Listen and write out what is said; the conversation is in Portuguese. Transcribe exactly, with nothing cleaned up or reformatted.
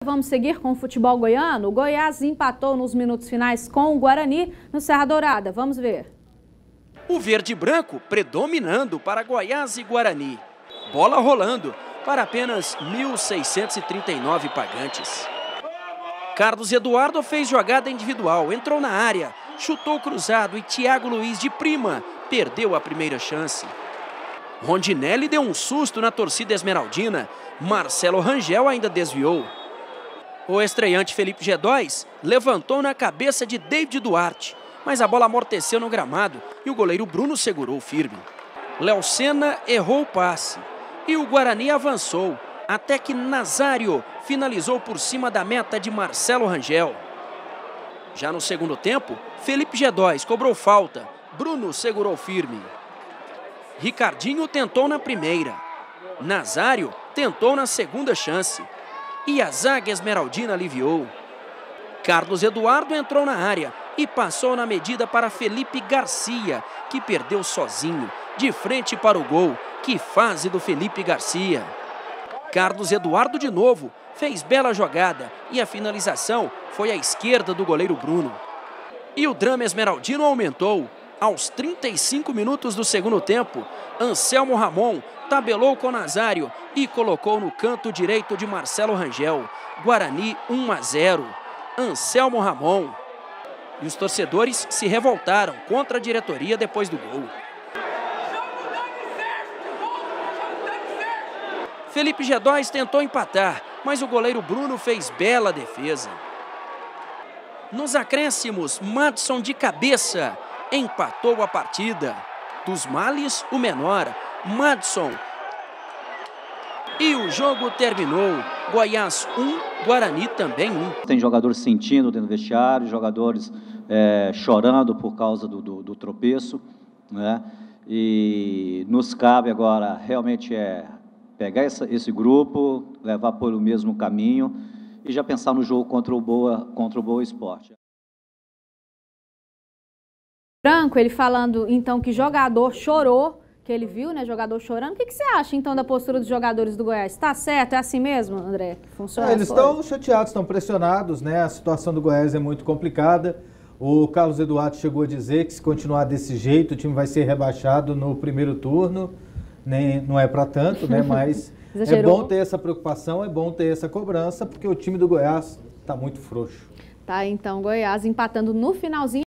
Vamos seguir com o futebol goiano. O Goiás empatou nos minutos finais com o Guarani no Serra Dourada. Vamos ver. O verde e branco predominando para Goiás e Guarani. Bola rolando para apenas mil seiscentos e trinta e nove pagantes. Carlos Eduardo fez jogada individual, entrou na área, chutou cruzado e Thiago Luiz de prima perdeu a primeira chance. Rondinelli deu um susto na torcida esmeraldina, Marcelo Rangel ainda desviou. O estreante Felipe Gedóis levantou na cabeça de David Duarte, mas a bola amorteceu no gramado e o goleiro Bruno segurou firme. Léo Senna errou o passe e o Guarani avançou, até que Nazário finalizou por cima da meta de Marcelo Rangel. Já no segundo tempo, Felipe Gedóis cobrou falta, Bruno segurou firme. Ricardinho tentou na primeira, Nazário tentou na segunda chance e a zaga esmeraldina aliviou. Carlos Eduardo entrou na área e passou na medida para Felipe Garcia, que perdeu sozinho, de frente para o gol. Que fase do Felipe Garcia! Carlos Eduardo de novo fez bela jogada e a finalização foi à esquerda do goleiro Bruno. E o drama esmeraldino aumentou. Aos trinta e cinco minutos do segundo tempo, Anselmo Ramon tabelou com Nazário e colocou no canto direito de Marcelo Rangel. Guarani um a zero. Anselmo Ramon. E os torcedores se revoltaram contra a diretoria depois do gol. Felipe Gedóis tentou empatar, mas o goleiro Bruno fez bela defesa. Nos acréscimos, Madson de cabeça empatou a partida. Dos males, o menor, Madson. E o jogo terminou. Goiás um, Guarani também um. Tem jogadores sentindo dentro do vestiário, jogadores é, chorando por causa do, do, do tropeço, né? E nos cabe agora realmente é pegar essa, esse grupo, levar pelo mesmo caminho e já pensar no jogo contra o Boa, contra o Boa Esporte. Branco, ele falando então que jogador chorou, que ele viu, né, jogador chorando. O que, que você acha então da postura dos jogadores do Goiás? Está certo? É assim mesmo, André? Funciona? É, eles estão chateados, estão pressionados, né? A situação do Goiás é muito complicada. O Carlos Eduardo chegou a dizer que se continuar desse jeito, o time vai ser rebaixado no primeiro turno. Nem, não é para tanto, né? Mas é bom ter essa preocupação, é bom ter essa cobrança, porque o time do Goiás está muito frouxo. Tá, então Goiás empatando no finalzinho.